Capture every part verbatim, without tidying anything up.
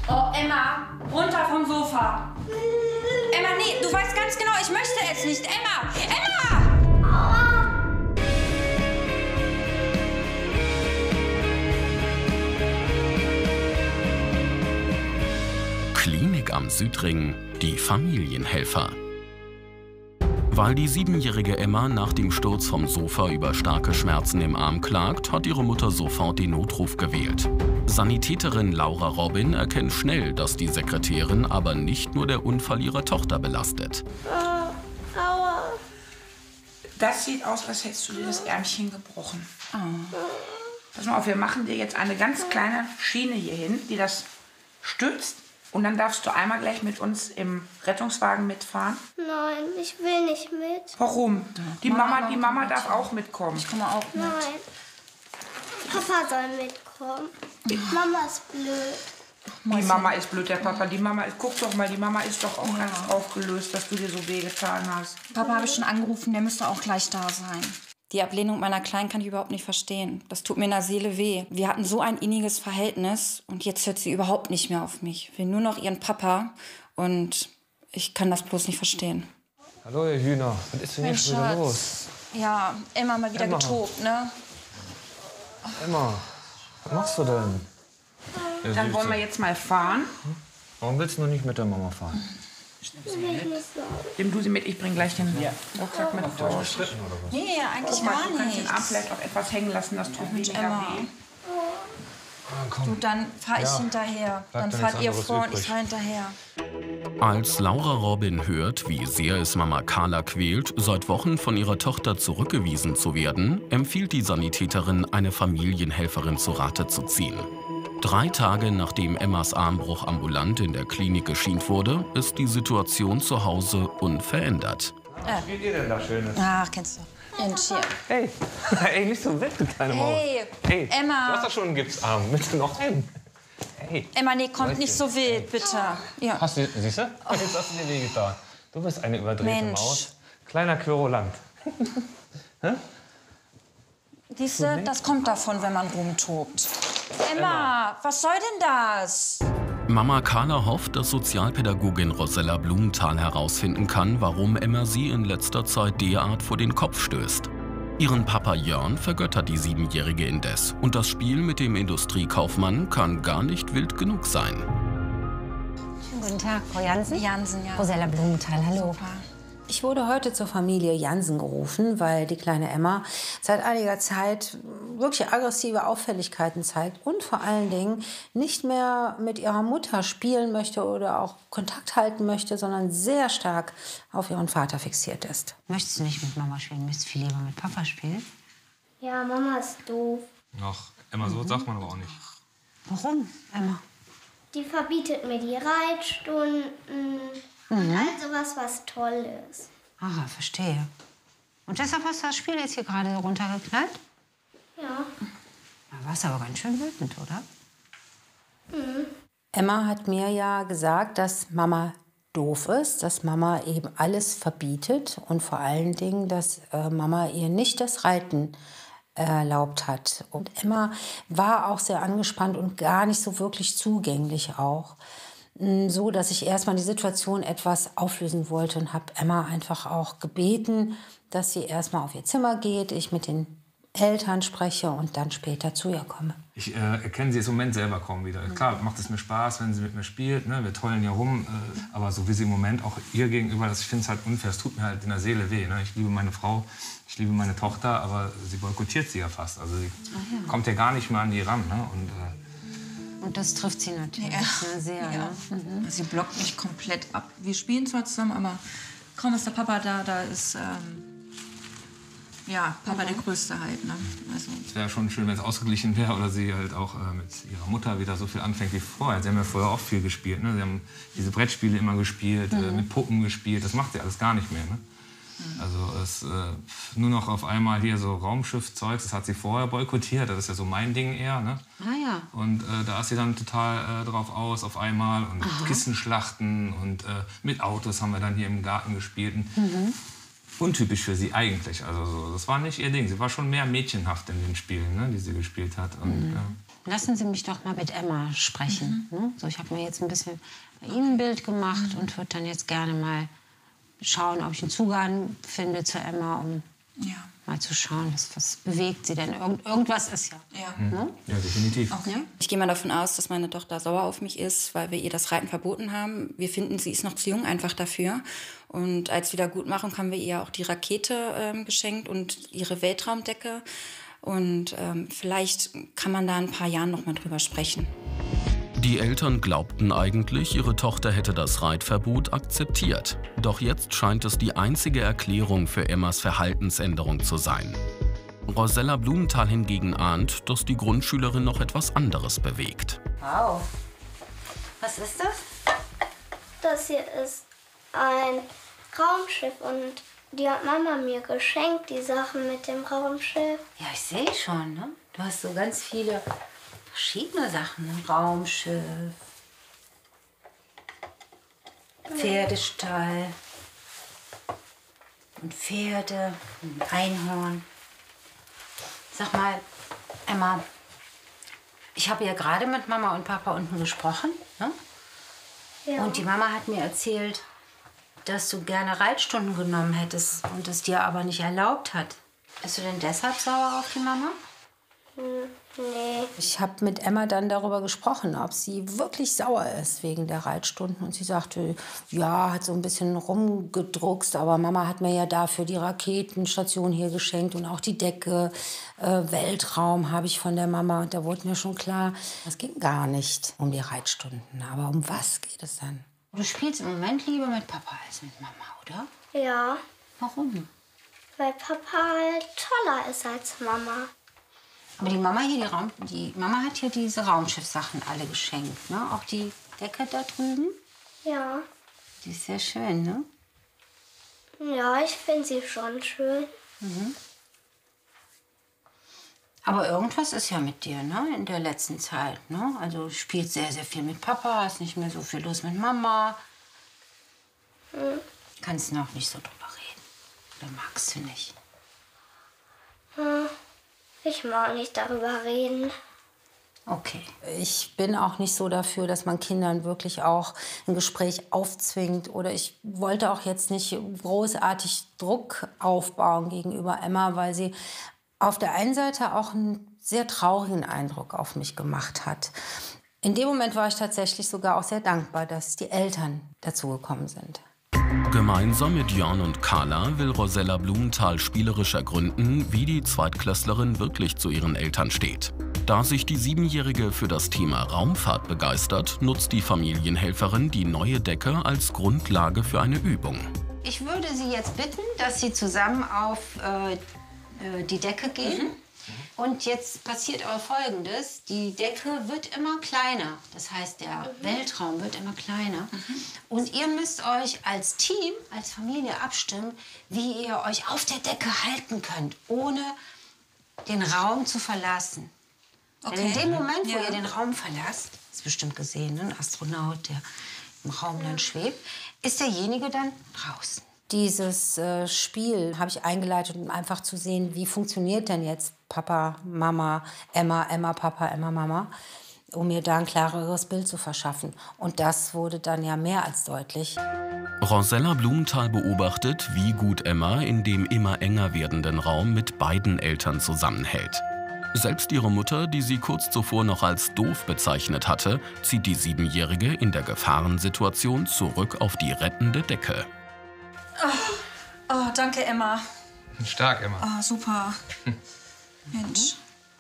Oh, Emma, runter vom Sofa. Emma, nee, du weißt ganz genau, ich möchte es nicht. Emma, Emma! Aua. Klinik am Südring, die Familienhelfer. Weil die siebenjährige Emma nach dem Sturz vom Sofa über starke Schmerzen im Arm klagt, hat ihre Mutter sofort den Notruf gewählt. Sanitäterin Laura Robin erkennt schnell, dass die Sekretärin aber nicht nur der Unfall ihrer Tochter belastet. Oh, aua. Das sieht aus, als hättest du dir das Ärmchen gebrochen. Oh. Pass mal auf, wir machen dir jetzt eine ganz kleine Schiene hier hin, die das stützt. Und dann darfst du einmal gleich mit uns im Rettungswagen mitfahren. Nein, ich will nicht mit. Warum? Die Mama, die Mama darf auch mitkommen. Ich komme auch mit. Nein. Papa soll mitkommen. Mama ist blöd. Die Mama ist blöd, der Papa. Die Mama ist, guck doch mal, die Mama ist doch auch ganz aufgelöst, dass du dir so wehgetan hast. Papa habe ich schon angerufen, der müsste auch gleich da sein. Die Ablehnung meiner Kleinen kann ich überhaupt nicht verstehen. Das tut mir in der Seele weh. Wir hatten so ein inniges Verhältnis und jetzt hört sie überhaupt nicht mehr auf mich. Will nur noch ihren Papa und ich kann das bloß nicht verstehen. Hallo, ihr Hühner. Was ist denn Mein jetzt schon wieder Schatz. los? Ja, Emma mal wieder Emma. getobt, ne? Emma, was machst du denn? Ja, Dann wollen wir jetzt mal fahren. Warum willst du noch nicht mit der Mama fahren? Nimm du sie mit, ich bring gleich den Rucksack mit vor. Nee, eigentlich Guck mal, gar du kannst den Arm nichts. vielleicht auch etwas hängen lassen, das tut weniger Emma. weh. Ah, Du, dann fahr ich Ja. hinterher. Bleibt Dann da fahrt nichts ihr anderes vor und übrig. ich fahr hinterher. Als Laura Robin hört, wie sehr es Mama Carla quält, seit Wochen von ihrer Tochter zurückgewiesen zu werden, empfiehlt die Sanitäterin, eine Familienhelferin zu Rate zu ziehen. Drei Tage nachdem Emmas Armbruch ambulant in der Klinik geschient wurde, ist die Situation zu Hause unverändert. Wie geht dir denn da Schönes? Ach, kennst du. Und hier. Hey, ey, nicht so wild, du kleine Maus. Hey, Hey, Emma. du hast doch schon einen Gipsarm. Willst du noch einen? Hey. Emma, nee, kommt nicht so wild, bitte. Ja. Hast du, siehst du? Jetzt hast du dir wehgetan. Du bist eine überdrehte Mensch. Maus. Kleiner Querulant. Siehst du, das kommt davon, wenn man rumtobt. Emma, was soll denn das? Mama Carla hofft, dass Sozialpädagogin Rosella Blumenthal herausfinden kann, warum Emma sie in letzter Zeit derart vor den Kopf stößt. Ihren Papa Jörn vergöttert die Siebenjährige indes. Und das Spiel mit dem Industriekaufmann kann gar nicht wild genug sein. Schönen guten Tag, Frau Jansen. Jansen, ja. Rosella Blumenthal, hallo. Super. Ich wurde heute zur Familie Jansen gerufen, weil die kleine Emma seit einiger Zeit wirklich aggressive Auffälligkeiten zeigt und vor allen Dingen nicht mehr mit ihrer Mutter spielen möchte oder auch Kontakt halten möchte, sondern sehr stark auf ihren Vater fixiert ist. Möchtest du nicht mit Mama spielen? Möchtest du viel lieber mit Papa spielen? Ja, Mama ist doof. Ach, Emma, so sagt man aber auch nicht. Warum, Emma? Die verbietet mir die Reitstunden und all sowas, was toll ist. Aha, verstehe. Und deshalb hast du das Spiel jetzt hier gerade runtergeknallt? Ja. Da warst du aber ganz schön wütend, oder? Emma hat mir ja gesagt, dass Mama doof ist, dass Mama eben alles verbietet und vor allen Dingen, dass äh, Mama ihr nicht das Reiten erlaubt hat. Und Emma war auch sehr angespannt und gar nicht so wirklich zugänglich auch. So, dass ich erstmal die Situation etwas auflösen wollte und habe Emma einfach auch gebeten, dass sie erstmal auf ihr Zimmer geht, ich mit den Eltern spreche und dann später zu ihr komme. Ich äh, erkenne sie jetzt im Moment selber kaum wieder. Klar, macht es mir Spaß, wenn sie mit mir spielt, ne? Wir tollen ja rum. Äh, aber so wie sie im Moment auch ihr gegenüber, das, ich finde es halt unfair, es tut mir halt in der Seele weh. Ne? Ich liebe meine Frau, ich liebe meine Tochter, aber sie boykottiert sie ja fast. Also sie Ach ja. kommt ja gar nicht mehr an die ran. Ne? Und, äh, Und das trifft sie natürlich Ja. ne, sehr. Ja. Ne? Mhm. Sie blockt mich komplett ab. Wir spielen zwar zusammen, aber kaum ist der Papa da, da ist ähm, ja, Papa der Größte halt. Ne? Also, es wäre schon schön, wenn es ausgeglichen wäre oder sie halt auch äh, mit ihrer Mutter wieder so viel anfängt wie vorher. Sie haben ja vorher auch viel gespielt. Ne? Sie haben diese Brettspiele immer gespielt, Mhm. äh, mit Puppen gespielt. Das macht sie alles gar nicht mehr. Ne? Also es äh, nur noch auf einmal hier so Raumschiff-Zeugs, das hat sie vorher boykottiert, das ist ja so mein Ding eher. Ne? Ah ja. Und äh, da ist sie dann total äh, drauf aus auf einmal und Aha. Kissenschlachten und äh, mit Autos haben wir dann hier im Garten gespielt. Und Mhm. untypisch für sie eigentlich. Also so, das war nicht ihr Ding. Sie war schon mehr mädchenhaft in den Spielen, ne, die sie gespielt hat. Und, mhm. ja. Lassen Sie mich doch mal mit Emma sprechen. Mhm. Ne? So, ich habe mir jetzt ein bisschen bei Ihnen ein Bild gemacht mhm. und würde dann jetzt gerne mal schauen, ob ich einen Zugang finde zu Emma, um ja. mal zu schauen, was, was bewegt sie denn. Irgend, irgendwas ist ja. Ja, mhm. ne? Ja, definitiv. Okay. Ja. Ich gehe mal davon aus, dass meine Tochter sauer auf mich ist, weil wir ihr das Reiten verboten haben. Wir finden, sie ist noch zu jung einfach dafür. Und als Wiedergutmachung haben wir ihr auch die Rakete ähm, geschenkt und ihre Weltraumdecke. Und ähm, vielleicht kann man da in ein paar Jahren noch mal drüber sprechen. Die Eltern glaubten eigentlich, ihre Tochter hätte das Reitverbot akzeptiert. Doch jetzt scheint es die einzige Erklärung für Emmas Verhaltensänderung zu sein. Rosella Blumenthal hingegen ahnt, dass die Grundschülerin noch etwas anderes bewegt. Wow. Was ist das? Das hier ist ein Raumschiff und die hat Mama mir geschenkt, die Sachen mit dem Raumschiff. Ja, ich sehe schon, ne? Du hast so ganz viele verschiedene Sachen. Ein Raumschiff, Pferdestall und Pferde, ein Einhorn. Sag mal, Emma, ich habe ja gerade mit Mama und Papa unten gesprochen, ne? Ja. Und die Mama hat mir erzählt, dass du gerne Reitstunden genommen hättest und es dir aber nicht erlaubt hat. Bist du denn deshalb sauer auf die Mama? Nee. Ich habe mit Emma dann darüber gesprochen, ob sie wirklich sauer ist wegen der Reitstunden. Und sie sagte, ja, hat so ein bisschen rumgedruckst, aber Mama hat mir ja dafür die Raketenstation hier geschenkt und auch die Decke, äh, Weltraum habe ich von der Mama. Und da wurde mir schon klar, es ging gar nicht um die Reitstunden. Aber um was geht es dann? Du spielst im Moment lieber mit Papa als mit Mama, oder? Ja. Warum? Weil Papa halt toller ist als Mama. Aber die Mama hier, die, Raum, die Mama hat hier diese Raumschiffsachen alle geschenkt, ne? Auch die Decke da drüben. Ja. Die ist sehr schön, ne? Ja, ich finde sie schon schön. Mhm. Aber irgendwas ist ja mit dir, ne? In der letzten Zeit, ne? Also du spielst sehr, sehr viel mit Papa, hast nicht mehr so viel los mit Mama. Mhm. Kannst noch nicht so drüber reden. Oder magst du nicht? Hm. Ich mag nicht darüber reden. Okay. Ich bin auch nicht so dafür, dass man Kindern wirklich auch ein Gespräch aufzwingt. Oder ich wollte auch jetzt nicht großartig Druck aufbauen gegenüber Emma, weil sie auf der einen Seite auch einen sehr traurigen Eindruck auf mich gemacht hat. In dem Moment war ich tatsächlich sogar auch sehr dankbar, dass die Eltern dazugekommen sind. Gemeinsam mit Jörn und Carla will Rosella Blumenthal spielerisch ergründen, wie die Zweitklässlerin wirklich zu ihren Eltern steht. Da sich die Siebenjährige für das Thema Raumfahrt begeistert, nutzt die Familienhelferin die neue Decke als Grundlage für eine Übung. Ich würde Sie jetzt bitten, dass Sie zusammen auf äh, die Decke gehen. Mhm. Und jetzt passiert aber Folgendes. Die Decke wird immer kleiner. Das heißt, der mhm. Weltraum wird immer kleiner. Mhm. Und ihr müsst euch als Team, als Familie abstimmen, wie ihr euch auf der Decke halten könnt, ohne den Raum zu verlassen. Okay. Denn in dem Moment, wo ja. ihr den Raum verlasst, ist bestimmt gesehen, ne? Ein Astronaut, der im Raum dann schwebt, ist derjenige dann draußen. Dieses äh, Spiel habe ich eingeleitet, um einfach zu sehen, wie funktioniert denn jetzt Papa, Mama, Emma, Emma, Papa, Emma, Mama, um mir da ein klareres Bild zu verschaffen. Und das wurde dann ja mehr als deutlich. Rosella Blumenthal beobachtet, wie gut Emma in dem immer enger werdenden Raum mit beiden Eltern zusammenhält. Selbst ihre Mutter, die sie kurz zuvor noch als doof bezeichnet hatte, zieht die Siebenjährige in der Gefahrensituation zurück auf die rettende Decke. Oh, oh, danke, Emma. Stark, Emma. Oh, super. Mensch.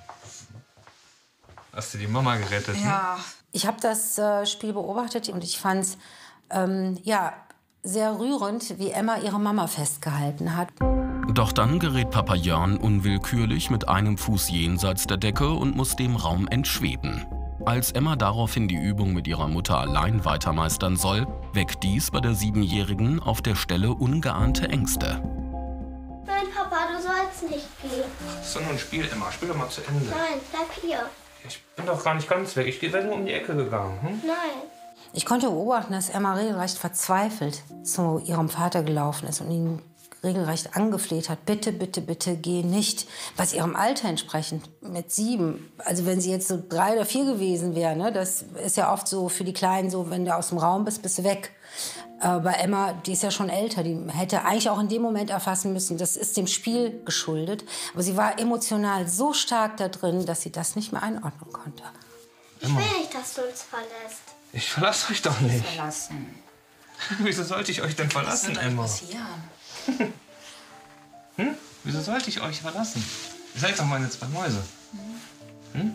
Hast du die Mama gerettet? Ja. Ne? Ich habe das äh, Spiel beobachtet und ich fand es ähm, ja, sehr rührend, wie Emma ihre Mama festgehalten hat. Doch dann gerät Papa Jörn unwillkürlich mit einem Fuß jenseits der Decke und muss dem Raum entschweben. Als Emma daraufhin die Übung mit ihrer Mutter allein weitermeistern soll, weckt dies bei der Siebenjährigen auf der Stelle ungeahnte Ängste. Nein, Papa, du sollst nicht gehen. Das ist doch nur ein Spiel, Emma. Spiel doch mal zu Ende. Nein, bleib hier. Ich bin doch gar nicht ganz weg. Ich bin nur um die Ecke gegangen. Hm? Nein. Ich konnte beobachten, dass Emma regelrecht verzweifelt zu ihrem Vater gelaufen ist und ihn regelrecht angefleht hat, bitte, bitte, bitte geh nicht. Was ihrem Alter entsprechend mit sieben, also wenn sie jetzt so drei oder vier gewesen wäre, ne, das ist ja oft so für die Kleinen so, wenn du aus dem Raum bist, bist du weg. Äh, bei Emma, die ist ja schon älter, die hätte eigentlich auch in dem Moment erfassen müssen, das ist dem Spiel geschuldet. Aber sie war emotional so stark da drin, dass sie das nicht mehr einordnen konnte. Ich will nicht, dass du uns verlässt. Ich verlasse euch doch nicht. Verlassen. Wieso sollte ich euch denn verlassen, Emma? Passieren. Hm? Wieso sollte ich euch verlassen? Ihr seid doch meine zwei Mäuse. Hm?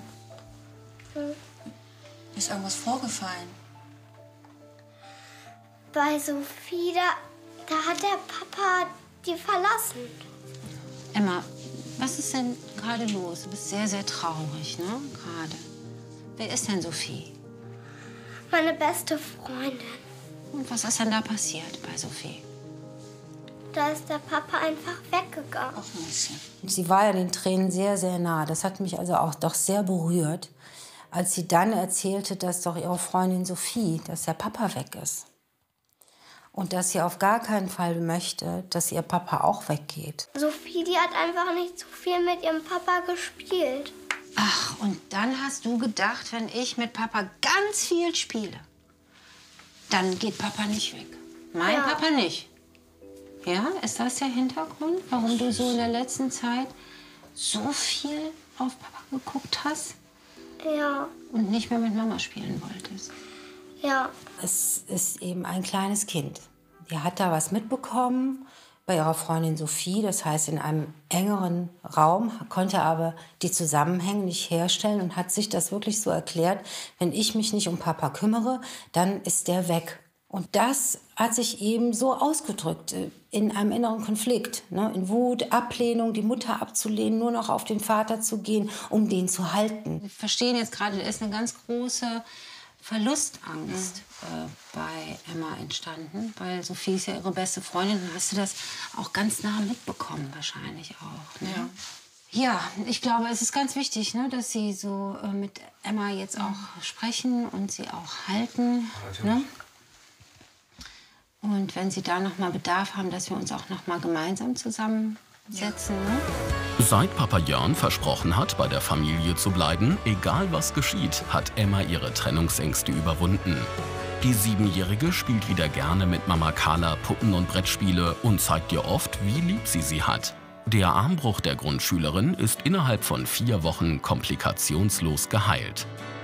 Ist irgendwas vorgefallen? Bei Sophie, da, da hat der Papa die verlassen. Emma, was ist denn gerade los? Du bist sehr, sehr traurig, ne? Gerade. Wer ist denn Sophie? Meine beste Freundin. Und was ist denn da passiert bei Sophie? Da ist der Papa einfach weggegangen. Auch ein bisschen. Sie war ja den Tränen sehr, sehr nah. Das hat mich also auch doch sehr berührt, als sie dann erzählte, dass doch ihre Freundin Sophie, dass der Papa weg ist. Und dass sie auf gar keinen Fall möchte, dass ihr Papa auch weggeht. Sophie, die hat einfach nicht so viel mit ihrem Papa gespielt. Ach, und dann hast du gedacht, wenn ich mit Papa ganz viel spiele, dann geht Papa nicht weg. Mein Ja. Papa nicht. Ja, ist das der Hintergrund, warum du so in der letzten Zeit so viel auf Papa geguckt hast Ja, und nicht mehr mit Mama spielen wolltest? ja. Es ist eben ein kleines Kind. Die hat da was mitbekommen bei ihrer Freundin Sophie. Das heißt, in einem engeren Raum, konnte aber die Zusammenhänge nicht herstellen und hat sich das wirklich so erklärt, wenn ich mich nicht um Papa kümmere, dann ist der weg. Und das hat sich eben so ausgedrückt in einem inneren Konflikt, ne? In Wut, Ablehnung, die Mutter abzulehnen, nur noch auf den Vater zu gehen, um den zu halten. Wir verstehen jetzt gerade, da ist eine ganz große Verlustangst äh, bei Emma entstanden, weil Sophie ist ja ihre beste Freundin. Dann hast du das auch ganz nah mitbekommen wahrscheinlich auch. Ne? Ja. Ja, ich glaube, es ist ganz wichtig, ne, dass Sie so äh, mit Emma jetzt auch sprechen und sie auch halten. Ne? Und wenn Sie da noch mal Bedarf haben, dass wir uns auch noch mal gemeinsam zusammensetzen. Ne? Seit Papa Jörn versprochen hat, bei der Familie zu bleiben, egal was geschieht, hat Emma ihre Trennungsängste überwunden. Die Siebenjährige spielt wieder gerne mit Mama Carla Puppen und Brettspiele und zeigt ihr oft, wie lieb sie sie hat. Der Armbruch der Grundschülerin ist innerhalb von vier Wochen komplikationslos geheilt.